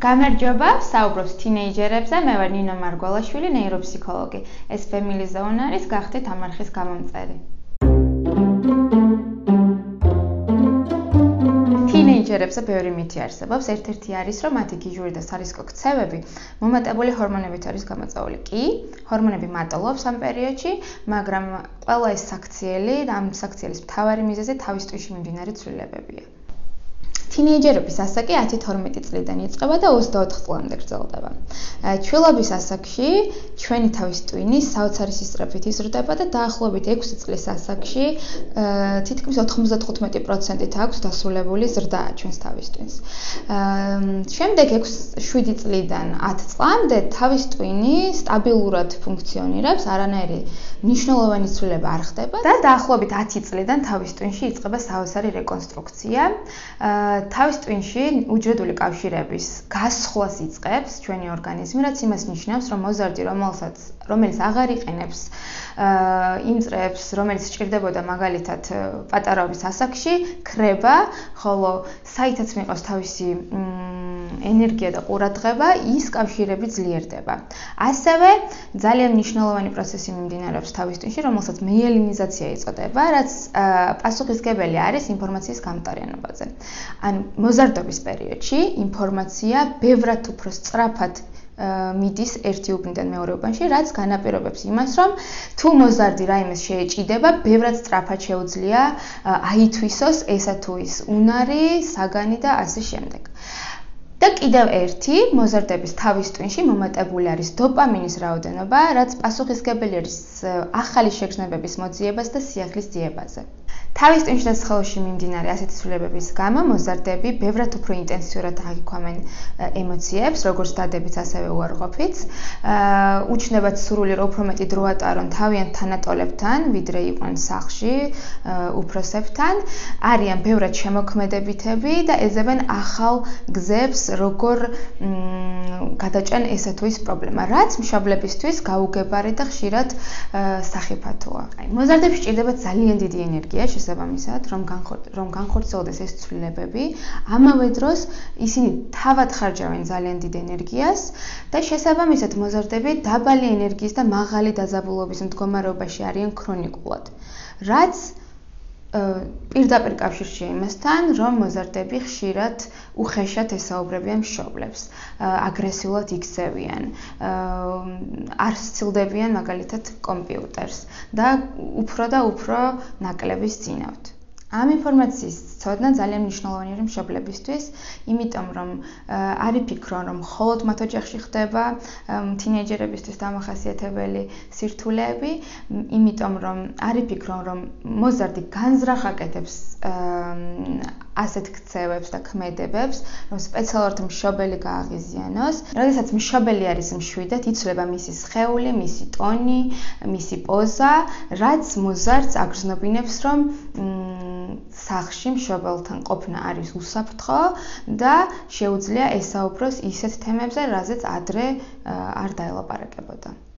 გამარჯობა, საუბრობს თინეიჯერებზე, მე ვარ ნინო მარგველაშვილი, ნეიროფსიქოლოგი. ეს Family Zone არის, გახდით ამ არხის გამომწერი. თინეიჯერებზე ბევრი მითი არსებობს. ერთ-ერთი არის, რომ მათი გიჟური და სარისკო ქცევები მომატებული ჰორმონებით არის გამოწვეული. კი, ჰორმონები მატულობს ამ პერიოდში, მაგრამ ყველა ეს საქციელი და ამ საქციელის მთავარი მიზეზი თავის ტვინში მიმდინარე ცვლილებებია. თინეიჯერობის ასაკი 10-12 წლიდან იწყება და 24 წლამდე გრძელდება. ჩვილობის ასაკში ჩვენი თავის ტვინი საოცარი სისწრაფით იზრდება და დაახლოებით 6 წლის ასაკში თითქმის 95%-ით აქვს დასრულებული ზრდა ჩვენს თავის ტვინს. შემდეგ 7 წლიდან 10 წლამდე თავის ტვინი სტაბილურად ფუნქციონირებს, არანაირი მნიშვნელოვანი ცვლილება არ ხდება და დაახლოებით 10 წლიდან თავის ტვინში იწყება საოცარი რეკონსტრუქცია. თავის ტვინში უჯრედული კავშირების გასხვლას იწყებს ჩვენი ორგანიზმი, რაც იმას ნიშნავს, რომ მოზარდი, რომელიც აღარ იყენებს იმ წრეებს, რომელიც სჭირდებოდა მაგალითად პატარაობის ასაკში, ქრება, ხოლო საითაც მიყვავს თავისი ენერგია და ყურადღება, ის კავშირები ძლიერდება. ასევე ძალიან მნიშვნელოვანი პროცესი მიმდინარეობს თავის ტვინში, რომელსაც მეიელინიზაცია ეწოდება, რაც პასუხისმგებელი არის ინფორმაციის გამტარიანობაზე. ან მოზარდობის პერიოდში ინფორმაცია ბევრად უფრო სწრაფად მიდის ერთი უბნიდან მეორე უბანში, რაც განაპირობებს იმას, რომ თუ მოზარდი რაიმეს შეეჭიდება, ბევრად სწრაფად შეუძლია აითვისოს ესა თუ ის უნარი, საგანი და ასე შემდეგ. და კიდევ ერთი მოზარდების თავის ტვინში მომატებული არის დოპამინის რაოდენობა, რაც პასუხისმგებელი არის ახალი შეგრძნებების მოძიებას და სიახლის ძიებაზე. თავის ტვინში და სხეულში მიმდინარე ასეთი ცვლილებების გამო მოზარდები ბევრად უფრო ინტენსიურად აღიქვამენ ემოციებს, როგორც დადებიც, ასევე უარყოფით. უჩნდებათ სურვილი, რომ უფრო მეტი დრო ატარონ თავიანთ თანატოლებთან, ვიდრე იყვნენ სახლში უფროსებთან. არიან ბევრად შემოქმედებითები და ეძებენ ახალ გზებს, როგორ გადაჭენ ესა თუ ის პრობლემა, რაც მშობლებისთვის გაუგებარი და ხშირად სახიფათოა. მოზარდებს სჭირდება ძალიან დიდი ენერგია შესაბამისად, რომ განხორციელდეს ეს ცვლილებები, ამავე დროს ისინი თავად ხარჯავენ ძალიან დიდ ენერგიას და შესაბამისად მოზარდები დაბალი ენერგიის და მაღალი დაძაბულობის მდგომარეობაში არიან ქრონიკულად, რაც პირდაპირ კავშირშია იმასთან, რომ მოზარდები ხშირად უხეშად ესაუბრებიან მშობლებს, აგრესიულად იქცევიან, არ სცილდებიან მაგალითად კომპიუტერს და უფრო ნაკლები სძინავთ. ამ ინფორმაციის ცოდნა ძალიან მნიშვნელოვანი არის მშობლებისთვის, იმიტომ რომ არ იფიქრონ, რომ მხოლოდ მათ ოჯახში ხდება თინეიჯერებისთვის დამახასიათებელი სირთულეები, იმიტომ რომ არ იფიქრონ, რომ მოზარდი განზრახ აკეთებს ასეთ ქცევებს და ქმედებებს, რომ სპეციალურად მშობელი გააღიზიანოს. როდესაც მშობელი არის მშვიდად, იცვლება მისი სხეული, მისი ტონი, მისი პოზა, რაც მოზარდს აგრძნობინებს, რომ სახლში მშობელთან ყოფნა არის უსაფრთხო და შეუძლია ესაუბროს ისეთ თემებზე, რაზეც ადრე არ დაელაპარაკებოდა.